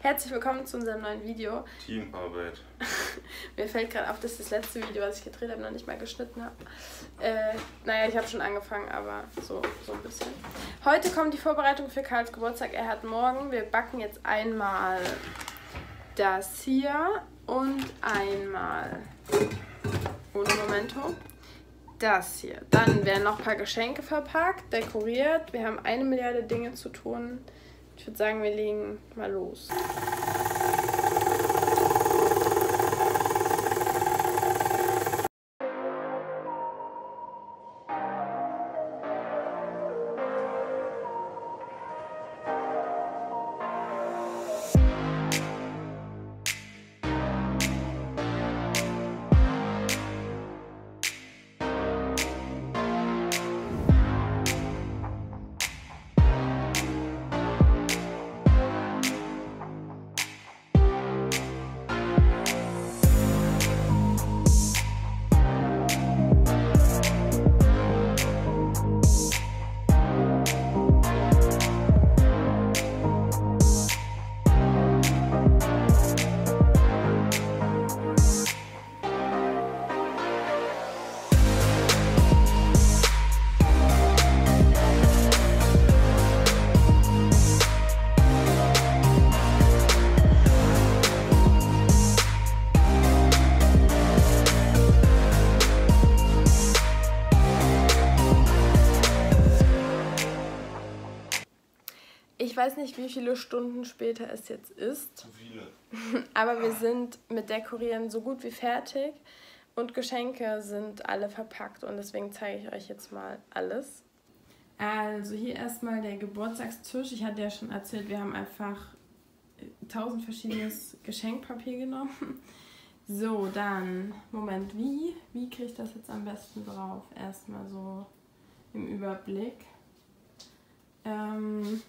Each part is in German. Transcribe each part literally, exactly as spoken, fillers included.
Herzlich willkommen zu unserem neuen Video. Teamarbeit. Mir fällt gerade auf, dass das letzte Video, was ich gedreht habe, noch nicht mal geschnitten habe. Äh, naja, ich habe schon angefangen, aber so, so ein bisschen. Heute kommt die Vorbereitung für Karls Geburtstag. Er hat morgen. Wir backen jetzt einmal das hier und einmal, ohne Momento, das hier. Dann werden noch ein paar Geschenke verpackt, dekoriert. Wir haben eine Milliarde Dinge zu tun. Ich würde sagen, wir legen mal los. Ich weiß nicht, wie viele Stunden später es jetzt ist. Zu viele. Aber wir sind mit Dekorieren so gut wie fertig und Geschenke sind alle verpackt und deswegen zeige ich euch jetzt mal alles. Also hier erstmal der Geburtstagstisch. Ich hatte ja schon erzählt, wir haben einfach tausend verschiedenes Geschenkpapier genommen. So, dann, Moment, wie? Wie kriege ich das jetzt am besten drauf? Erstmal so im Überblick. Ähm...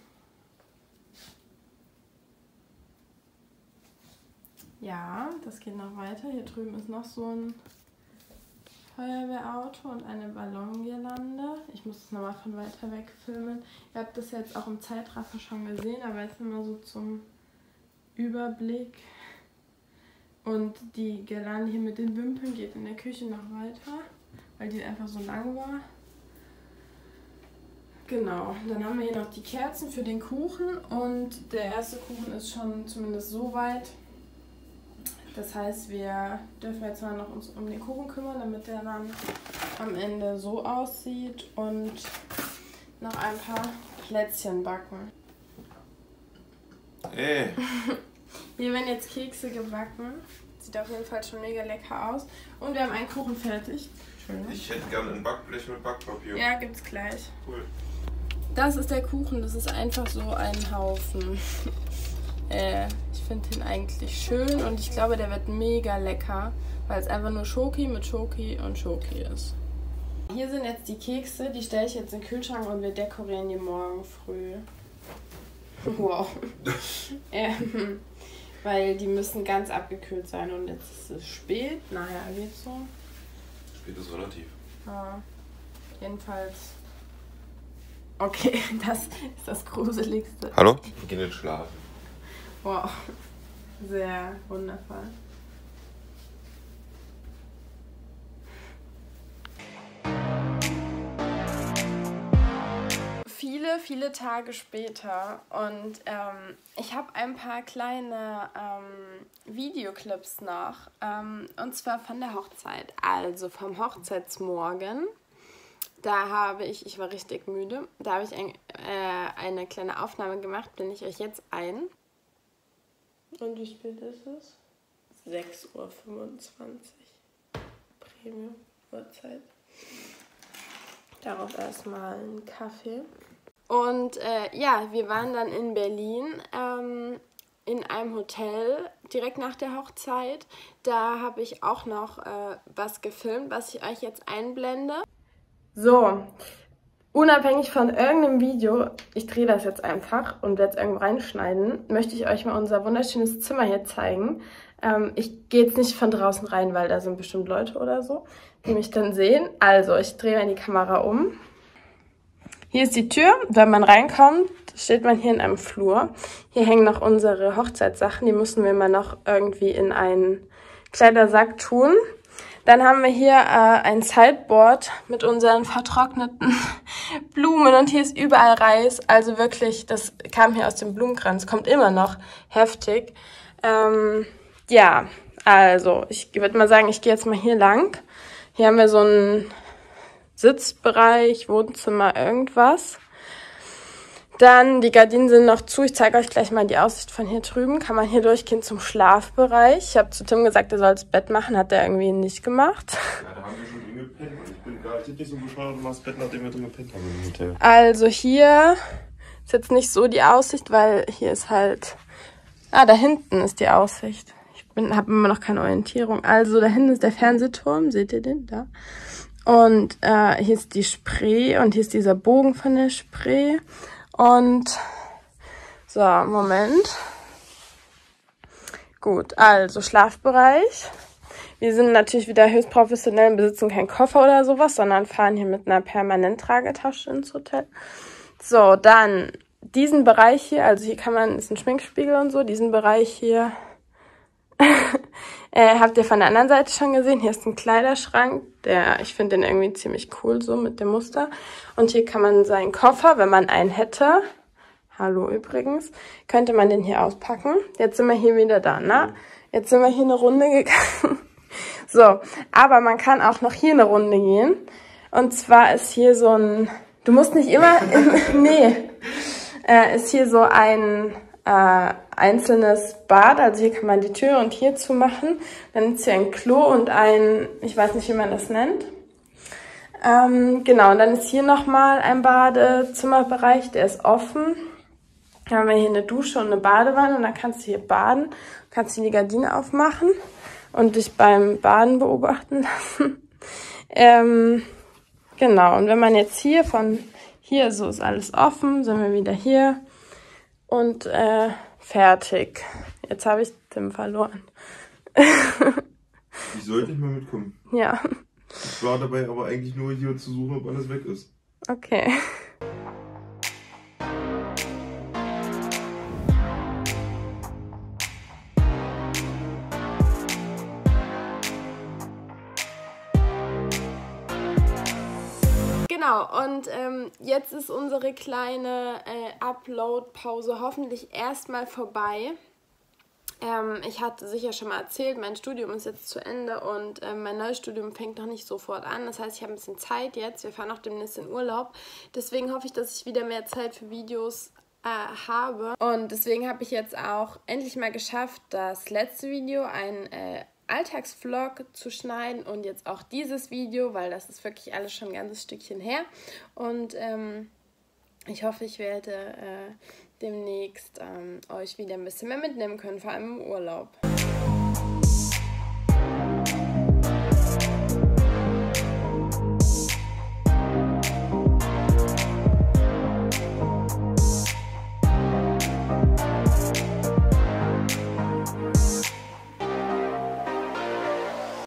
Ja, das geht noch weiter. Hier drüben ist noch so ein Feuerwehrauto und eine Ballongirlande. Ich muss das nochmal von weiter weg filmen. Ihr habt das jetzt auch im Zeitraffer schon gesehen, aber jetzt immer so zum Überblick. Und die Girlande hier mit den Wimpeln geht in der Küche noch weiter, weil die einfach so lang war. Genau, dann haben wir hier noch die Kerzen für den Kuchen und der erste Kuchen ist schon zumindest so weit. Das heißt, wir dürfen jetzt mal noch uns um den Kuchen kümmern, damit der dann am Ende so aussieht und noch ein paar Plätzchen backen. Ey. Hier werden jetzt Kekse gebacken. Sieht auf jeden Fall schon mega lecker aus. Und wir haben einen Kuchen fertig. Ich hätte gerne ein Backblech mit Backpapier. Ja, gibt's gleich. Cool. Das ist der Kuchen, das ist einfach so ein Haufen. Äh, ich finde ihn eigentlich schön und ich glaube, der wird mega lecker, weil es einfach nur Schoki mit Schoki und Schoki ist. Hier sind jetzt die Kekse, die stelle ich jetzt in den Kühlschrank und wir dekorieren die morgen früh. Wow. ähm, weil die müssen ganz abgekühlt sein und jetzt ist es spät. Naja, geht's so. Spät ist relativ. Ja, jedenfalls. Okay, das ist das Gruseligste. Hallo? Wir gehen jetzt schlafen. Wow, sehr wundervoll. Viele, viele Tage später und ähm, ich habe ein paar kleine ähm, Videoclips noch, ähm, und zwar von der Hochzeit, also vom Hochzeitsmorgen. Da habe ich, ich war richtig müde, da habe ich ein, äh, eine kleine Aufnahme gemacht, blende ich euch jetzt ein. Und wie spät ist es? sechs Uhr fünfundzwanzig. Premium-Uhrzeit. Darauf erstmal einen Kaffee. Und äh, ja, wir waren dann in Berlin ähm, in einem Hotel direkt nach der Hochzeit. Da habe ich auch noch äh, was gefilmt, was ich euch jetzt einblende. So, unabhängig von irgendeinem Video, ich drehe das jetzt einfach und werde es irgendwo reinschneiden, möchte ich euch mal unser wunderschönes Zimmer hier zeigen. Ähm, ich gehe jetzt nicht von draußen rein, weil da sind bestimmt Leute oder so, die mich dann sehen. Also, ich drehe in die Kamera um. Hier ist die Tür. Wenn man reinkommt, steht man hier in einem Flur. Hier hängen noch unsere Hochzeitssachen. Die müssen wir mal noch irgendwie in einen Kleidersack tun. Dann haben wir hier äh, ein Sideboard mit unseren vertrockneten Blumen und hier ist überall Reis. Also wirklich, das kam hier aus dem Blumenkranz, kommt immer noch heftig. Ähm, ja, also ich würde mal sagen, ich gehe jetzt mal hier lang. Hier haben wir so einen Sitzbereich, Wohnzimmer, irgendwas. Dann, die Gardinen sind noch zu. Ich zeige euch gleich mal die Aussicht von hier drüben. Kann man hier durchgehen zum Schlafbereich. Ich habe zu Tim gesagt, er soll das Bett machen. Hat er irgendwie nicht gemacht. Ja, da haben wir schon drin gepennt. Und ich bin gar nicht so bescheuert und mach das Bett, nachdem wir drin gepennt haben im Hotel. Also hier ist jetzt nicht so die Aussicht, weil hier ist halt... Ah, da hinten ist die Aussicht. Ich habe immer noch keine Orientierung. Also da hinten ist der Fernsehturm. Seht ihr den? Da. Und äh, hier ist die Spree und hier ist dieser Bogen von der Spree. Und so, Moment. Gut, also Schlafbereich. Wir sind natürlich wieder höchst professionell und besitzen keinen Koffer oder sowas, sondern fahren hier mit einer Permanenttragetasche ins Hotel. So, dann diesen Bereich hier, also hier kann man, ist ein Schminkspiegel und so, diesen Bereich hier äh, habt ihr von der anderen Seite schon gesehen. Hier ist ein Kleiderschrank, der, ich finde den irgendwie ziemlich cool, so mit dem Muster. Und hier kann man seinen Koffer, wenn man einen hätte, hallo übrigens, könnte man den hier auspacken. Jetzt sind wir hier wieder da, ne? Jetzt sind wir hier eine Runde gegangen. So, aber man kann auch noch hier eine Runde gehen. Und zwar ist hier so ein, du musst nicht immer, nee, äh, ist hier so ein äh, einzelnes Bad. Also hier kann man die Tür und hier zumachen. Dann ist hier ein Klo und ein, ich weiß nicht, wie man das nennt. Ähm, genau, und dann ist hier nochmal ein Badezimmerbereich, der ist offen. Dann haben wir hier eine Dusche und eine Badewanne und dann kannst du hier baden, kannst du die Gardine aufmachen und dich beim Baden beobachten lassen. ähm, genau, und wenn man jetzt hier von hier, so ist alles offen, sind wir wieder hier und äh, fertig. Jetzt habe ich Tim verloren. Ich sollte nicht mehr mitkommen. Ja. Ich war dabei aber eigentlich nur hier zu suchen, ob alles weg ist. Okay. Genau, und ähm, jetzt ist unsere kleine äh, Upload-Pause hoffentlich erstmal vorbei. Ähm, ich hatte sicher schon mal erzählt, mein Studium ist jetzt zu Ende und ähm, mein neues Studium fängt noch nicht sofort an. Das heißt, ich habe ein bisschen Zeit jetzt. Wir fahren auch demnächst in Urlaub. Deswegen hoffe ich, dass ich wieder mehr Zeit für Videos äh, habe. Und deswegen habe ich jetzt auch endlich mal geschafft, das letzte Video, ein äh, Alltagsvlog zu schneiden und jetzt auch dieses Video, weil das ist wirklich alles schon ein ganzes Stückchen her. Und ähm, ich hoffe, ich werde äh, demnächst ähm, euch wieder ein bisschen mehr mitnehmen können, vor allem im Urlaub.